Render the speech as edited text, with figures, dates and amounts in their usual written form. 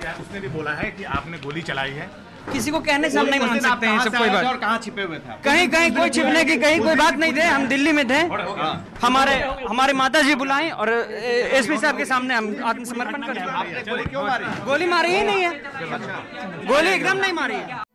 गया है, उसने भी बोला है कि आपने गोली चलाई है। किसी को कहने से हम नहीं मान सकते हैं सब कोई बात। और कहाँ छिपे हुए थे? कहीं कहीं कोई छिपने की कहीं कोई बात नहीं थे। हम दिल्ली में थे, हमारे माता जी बुलाएं और एसपी साहब के सामने हम आत्मसमर्पण करें। आपने गोली क्यों मारी? गोली मारी ही नहीं है, गोली एकदम नहीं मारी है।